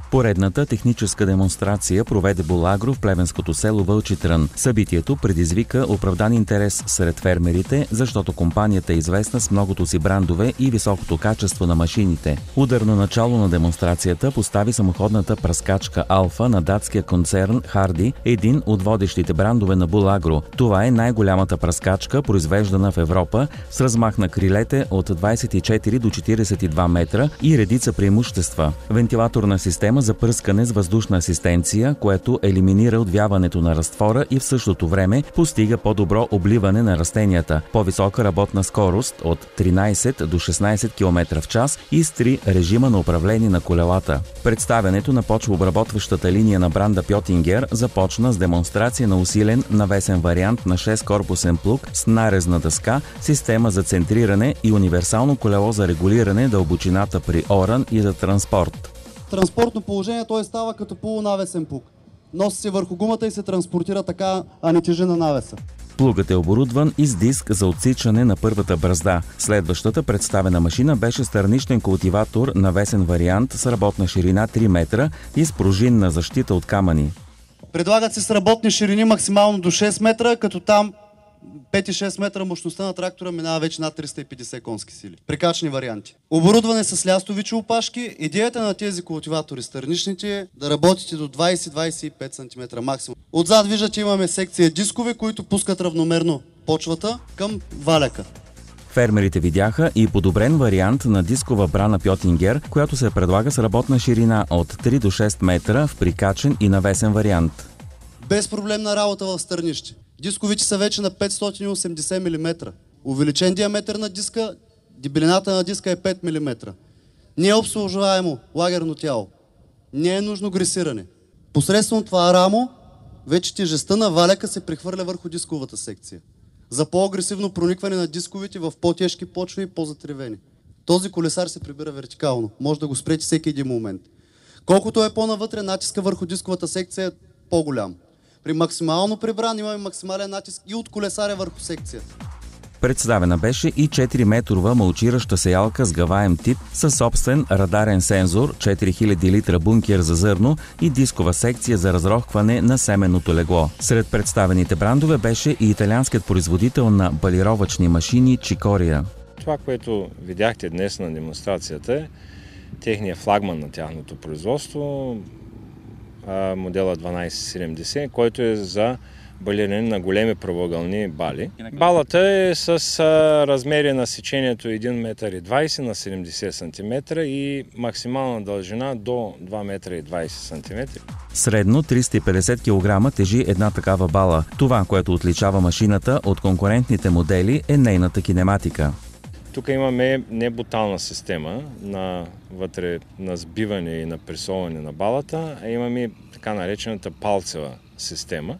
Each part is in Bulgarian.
Поредната техническа демонстрация проведе Булагро в плевенското село Вълчи трън. Събитието предизвика оправдан интерес сред фермерите, защото компанията е известна с многото си брандове и високото качество на машините. Ударно начало на демонстрацията постави самоходната пръскачка Алфа на датския концерн Харди, един от водещите брандове на Булагро. Това е най-голямата пръскачка, произвеждана в Европа, с размах на крилете от 24 до 42 метра и редица преимущества. Вентилаторна система за пръскане с въздушна асистенция, което елиминира отвяването на разтвора и в същото време постига по-добро обливане на растенията, по-висока работна скорост от 13 до 16 км в час и с 3 режима на управление на колелата. Представянето на почвообработващата линия на бранда Пьотингер започна с демонстрация на усилен навесен вариант на 6-корпусен плуг с нарезна дъска, система за центриране и универсално колело за регулиране дълбочината при оран и за транспорт. Транспортно положение той става като полунавесен плуг. Носи се върху гумата и се транспортира така, а не тежи на навеса. Плугът е оборудван и с диск за отсичане на първата бразда. Следващата представена машина беше страничен култиватор навесен вариант с работна ширина 3 метра и с пружинна защита от камъни. Предлагат се с работни ширини максимално до 6 метра, като там 5-6 метра мощността на трактора минава вече над 350 конски сили. Прикачни варианти. Оборудване с лястовичи опашки. Идеята на тези култиватори страничните е да работите до 20-25 см максимум. Отзад виждате, имаме секция дискове, които пускат равномерно почвата към валяка. Фермерите видяха и подобрен вариант на дискова брана Пьотингер, която се предлага с работна ширина от 3 до 6 метра в прикачен и навесен вариант. Безпроблемна работа в стърнище. Дисковите са вече на 580 мм. Увеличен диаметър на диска, дебелината на диска е 5 мм. Не е обслужваемо лагерно тяло. Не е нужно гресиране. Посредством това рамо, вече тежестта на валяка се прехвърля върху дисковата секция. За по-агресивно проникване на дисковите в по-тежки почви и по-затревени. Този колесар се прибира вертикално. Може да го спрете всеки един момент. Колкото е по-навътре, натиска върху дисковата секция е по-голям. При максимално прибран имаме максимален натиск и от колесаря върху секцията. Представена беше и 4-метрова мълчираща сеялка с гаваем тип със собствен радарен сензор, 4000 литра бункер за зърно и дискова секция за разрохване на семенното легло. Сред представените брандове беше и италианският производител на балировъчни машини Чикория. Това, което видяхте днес на демонстрацията е техният флагман на тяхното производство, модела 1270, който е за балиране на големи правоъгълни бали. Балата е с размери на сечението 1,20 м на 70 см и максимална дължина до 2,20 см. Средно 350 кг тежи една такава бала. Това, което отличава машината от конкурентните модели, е нейната кинематика. Тук имаме не бутална система вътре на сбиване и на пресоване на балата, а имаме така наречената палцева система.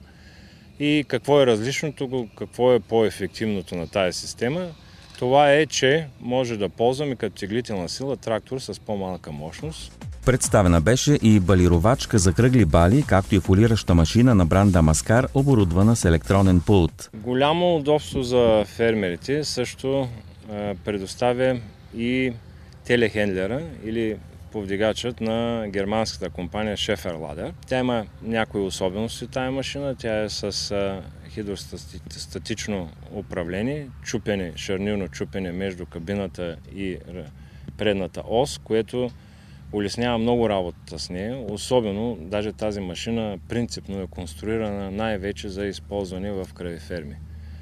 И какво е различното, какво е по-ефективното на тази система? Това е, че може да ползваме като теглителна сила трактор с по-малка мощност. Представена беше и балировачка за кръгли бали, както и фолираща машина на бранда Маскар, оборудвана с електронен пулт. Голямо удобство за фермерите също предоставя и телехендлера или повдигачът на германската компания Schäfer-Lader. Тя има някои особености, тая машина. Тя е с хидростатично управление, шарнирно чупене между кабината и предната ос, което улеснява много работата с нея. Особено, даже тази машина принципно е конструирана най-вече за използване в кравеферми.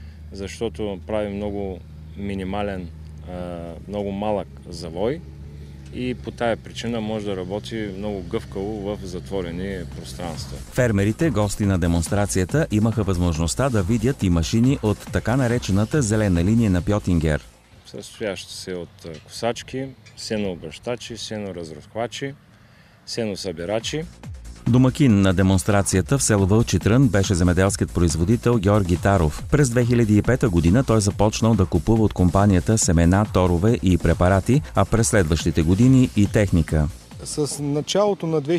Защото прави много минимален, много малък завой и по тая причина може да работи много гъвкаво в затворени пространства. Фермерите, гости на демонстрацията, имаха възможността да видят и машини от така наречената зелена линия на Пьотингер. Състояща се от косачки, сенообръщачи, сеноразръхвачи, сеносъбирачи. Домакин на демонстрацията в село Вълчи трън беше земеделският производител Георги Таров. През 2005 година той започнал да купува от компанията семена, торове и препарати, а през следващите години и техника. С началото на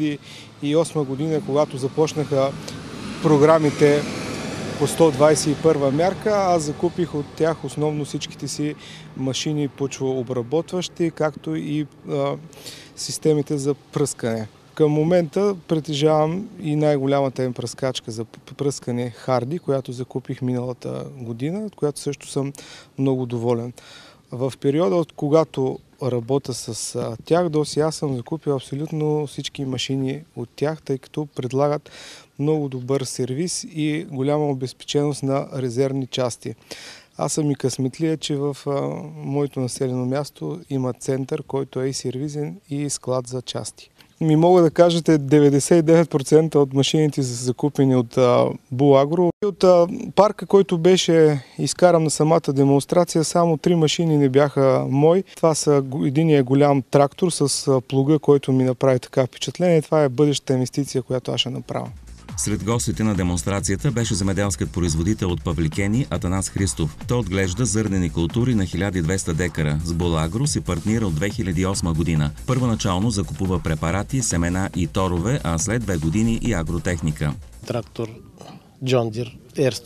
2008 година, когато започнаха програмите по 121 мярка, аз закупих от тях основно всичките си машини почвообработващи, както и системите за пръскане. Към момента притежавам и най-голямата им пръскачка за пръскане Харди, която закупих миналата година, от която също съм много доволен. В периода, от когато работя с тях, до сега съм закупил абсолютно всички машини от тях, тъй като предлагат много добър сервис и голяма обезпеченост на резервни части. Аз съм и късметлия, че в моето населено място има център, който е и сервизен, и склад за части. Мога да кажете, 99% от машините са закупени от Булагро. От парка, който беше изкаран на самата демонстрация, само 3 машини не бяха мои. Това са единия голям трактор с плуга, който ми направи така впечатление. Това е бъдещата инвестиция, която аз ще направя. Сред гостите на демонстрацията беше земеделският производител от Павликени Атанас Христов. Той отглежда зърнени култури на 1200 декара. С Булагро се партнира от 2008 година. Първоначално закупува препарати, семена и торове, а след 2 години и агротехника. Трактор John Deere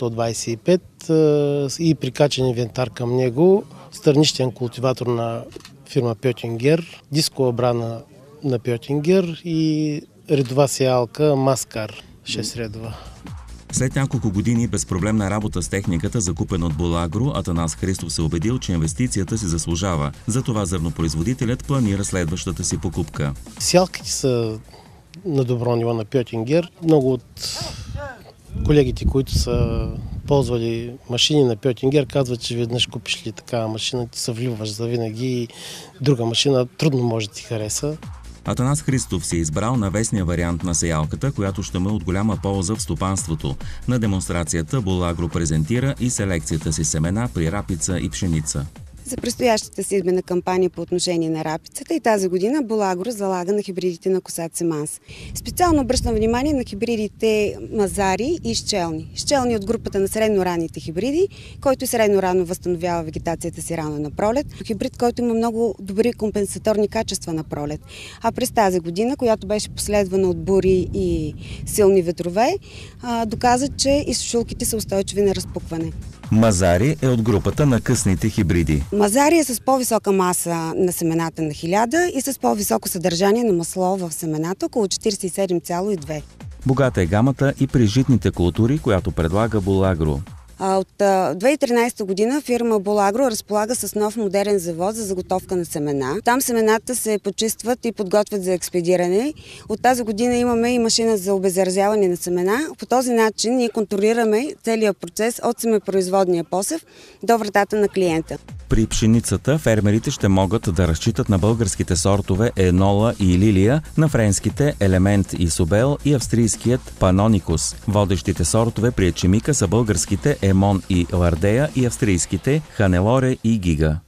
R125 и прикачен инвентар към него, стърнищен култиватор на фирма Пьотингер, дискова брана на Пьотингер и редова сеялка Маскар. 6 редова. След няколко години безпроблемна работа с техниката, закупена от Булагро, Атанас Христов се убедил, че инвестицията си заслужава. Затова зърнопроизводителят планира следващата си покупка. Сеялките са на добро ниво на Пьотингер. Много от колегите, които са ползвали машини на Пьотингер, казват, че веднъж купиш ли такава машина, ти се вливаш завинаги и друга машина трудно може да ти хареса. Атанас Христов се избрал навесния вариант на сеялката, която ще му е от голяма полза в стопанството. На демонстрацията Булагро презентира и селекцията си семена при рапица и пшеница. За предстоящата сезменна кампания по отношение на рапицата и тази година Булагро залага на хибридите на Косат Семанс. Специално обръщам внимание на хибридите Мазари и Щелни. Щелни от групата на средно-ранните хибриди, който средно-рано възстановява вегетацията си рано на пролет. Хибрид, който има много добри компенсаторни качества на пролет. А през тази година, която беше последвана от бури и силни ветрове, доказа, че изсушулките са устойчиви на разпукване. Мазари е от групата на късните хибриди. Мазари е с по-висока маса на семената на 1000 и с по-високо съдържание на масло в семената, около 47,2. Богата е гамата и при житните култури, която предлага Булагро. От 2013 година фирма Булагро разполага с нов модерен завод за заготовка на семена. Там семената се почистват и подготвят за експедиране. От тази година имаме и машина за обеззаразяване на семена. По този начин ние контролираме целият процес от семепроизводния посев до вратата на клиента. При пшеницата фермерите ще могат да разчитат на българските сортове Енола и Лилия, на френските Елемент и Собел и австрийският Паноникус. Водещите сортове при ечемика са българските Емон и Лардея и австрийските Ханелоре и Гига.